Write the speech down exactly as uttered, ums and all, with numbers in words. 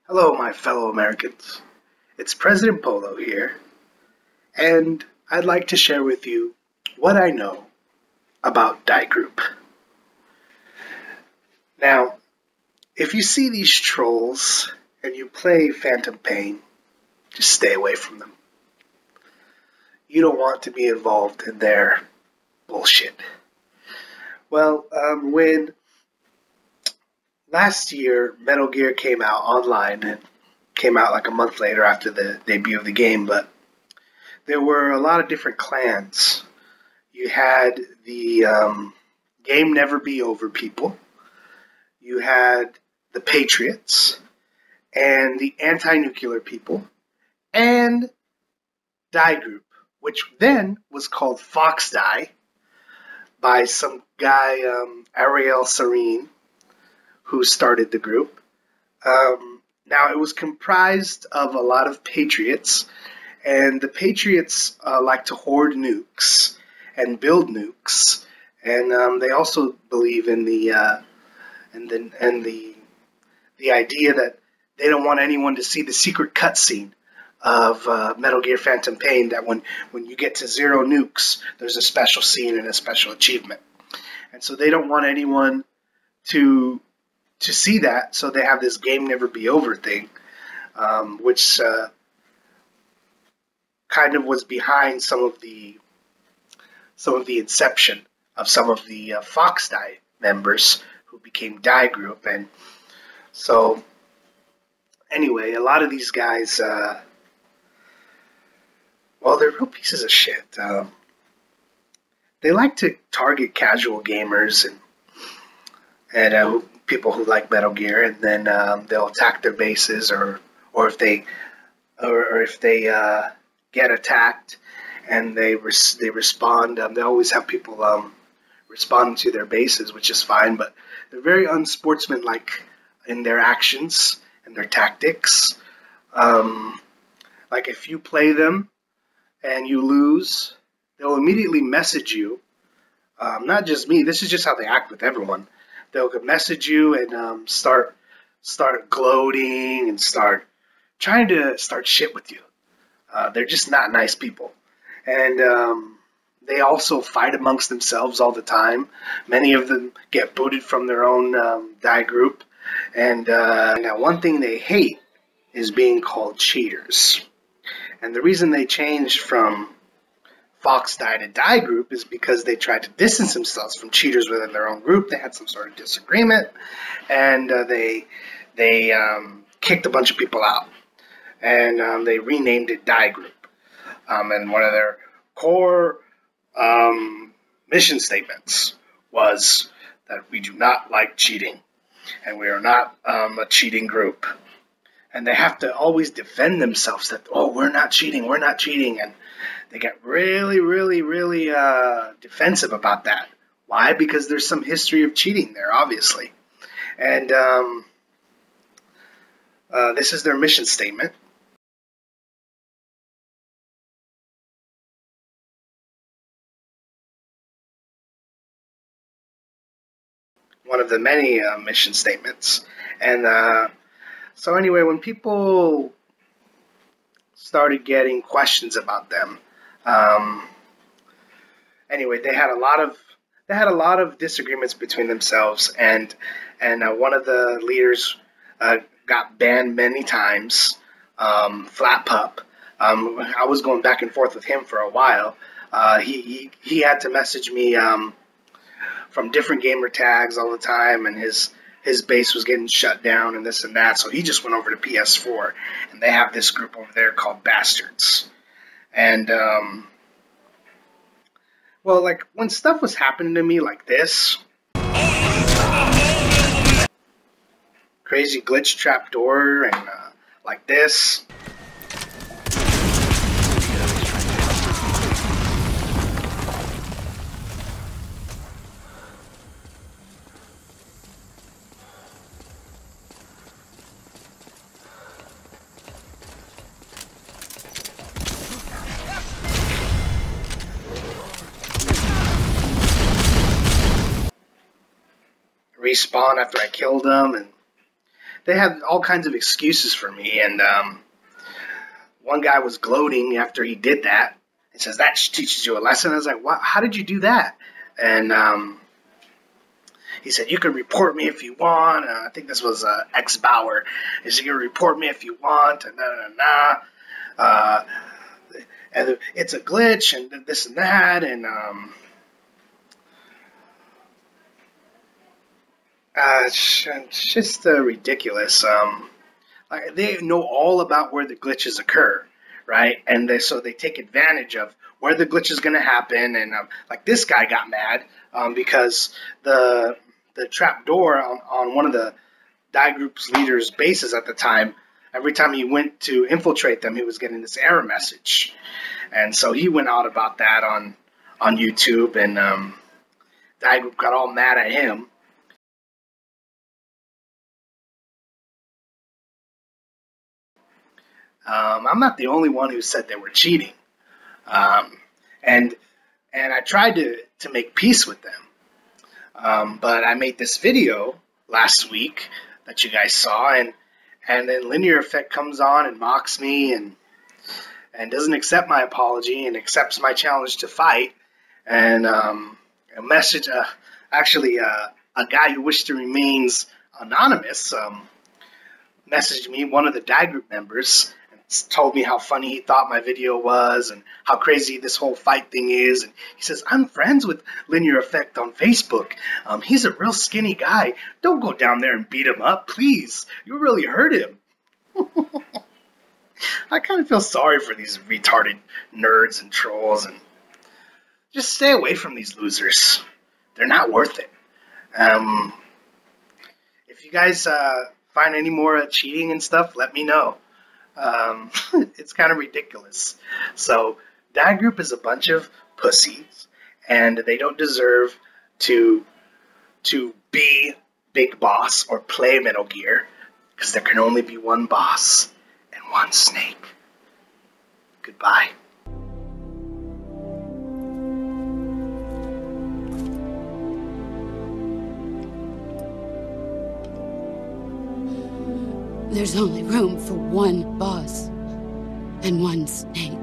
Hello, my fellow Americans. It's President Polo here, and I'd like to share with you what I know about Die Group. Now, if you see these trolls and you play Phantom Pain, just stay away from them. You don't want to be involved in their bullshit. Well, um, when last year Metal Gear came out online, and came out like a month later after the debut of the game, but there were a lot of different clans. You had the um, Game Never Be Over people, you had the Patriots, and the Anti-Nuclear people, and Die Group, which then was called Fox Die by some guy, um, Ariel Serene, who started the group. Um, now, it was comprised of a lot of Patriots, and the Patriots uh, like to hoard nukes and build nukes, and um, they also believe in the uh, and the and the the idea that they don't want anyone to see the secret cutscene of uh, Metal Gear Phantom Pain, that when, when you get to zero nukes, there's a special scene and a special achievement. And so they don't want anyone to to see that, so they have this Game Never Be Over thing, um, which uh, kind of was behind some of the some of the inception of some of the uh, Fox Die members who became Die Group. And so anyway, a lot of these guys, uh, well, they're real pieces of shit. Um, they like to target casual gamers and and uh, people who like Metal Gear, and then um, they'll attack their bases, or or if they or, or if they uh, get attacked and they res they respond. Um, they always have people um, respond to their bases, which is fine, but they're very unsportsmanlike in their actions and their tactics. Um, like if you play them and you lose, they'll immediately message you. Um, not just me. This is just how they act with everyone. They'll message you and um, start start gloating and start trying to start shit with you. Uh, they're just not nice people, and um, they also fight amongst themselves all the time. Many of them get booted from their own um, Die Group, and uh, now one thing they hate is being called cheaters. And the reason they changed from Fox Die to Die Group is because they tried to distance themselves from cheaters within their own group. They had some sort of disagreement, and uh, they they um, kicked a bunch of people out, and um, they renamed it Die Group. Um, and one of their core um, mission statements was that we do not like cheating, and we are not um, a cheating group. And they have to always defend themselves that, oh, we're not cheating, we're not cheating, and they get really, really, really uh, defensive about that. Why? Because there's some history of cheating there, obviously. And um, uh, this is their mission statement. One of the many uh, mission statements. And uh, so anyway, when people started getting questions about them, Um, anyway, they had a lot of they had a lot of disagreements between themselves, and and uh, one of the leaders uh, got banned many times. Um, Flat Pup. Um, I was going back and forth with him for a while. Uh, he, he he had to message me um, from different gamer tags all the time, and his his base was getting shut down and this and that. So he just went over to P S four, and they have this group over there called Bastards. And, um, well, like, when stuff was happening to me like this, crazy glitch trapdoor, and, uh, like this, respawn after I killed them, and they had all kinds of excuses for me. And um, one guy was gloating after he did that. He says, that teaches you a lesson. I was like, what? How did you do that? And um, he said, you can report me if you want. Uh, I think this was uh, X Bauer. He said, you can report me if you want. And nah, nah, nah. Uh, and it's a glitch and this and that. And um, uh, it's, it's just uh, ridiculous. Um, like, they know all about where the glitches occur, right? And they, so they take advantage of where the glitch is going to happen. And um, like this guy got mad um, because the the trap door on, on one of the Die Group's leaders' bases at the time, every time he went to infiltrate them, he was getting this error message. And so he went out about that on on YouTube, and um, Die Group got all mad at him. Um, I'm not the only one who said they were cheating, um, and and I tried to to make peace with them. Um, but I made this video last week that you guys saw, and and then Linear Effect comes on and mocks me and and doesn't accept my apology and accepts my challenge to fight. And um, a message, uh, actually, uh, a guy who wished to remain anonymous um, messaged me, one of the Die Group members, and told me how funny he thought my video was and how crazy this whole fight thing is. And he says, I'm friends with Linear Effect on Facebook. Um, he's a real skinny guy. Don't go down there and beat him up, please. You really hurt him. I kind of feel sorry for these retarded nerds and trolls, and just stay away from these losers. They're not worth it. Um, if you guys uh, find any more uh, cheating and stuff, let me know. Um, it's kind of ridiculous. So Die Group is a bunch of pussies, and they don't deserve to to be Big Boss or play Metal Gear, because there can only be one boss and one Snake. Goodbye. There's only room for one boss and one Snake.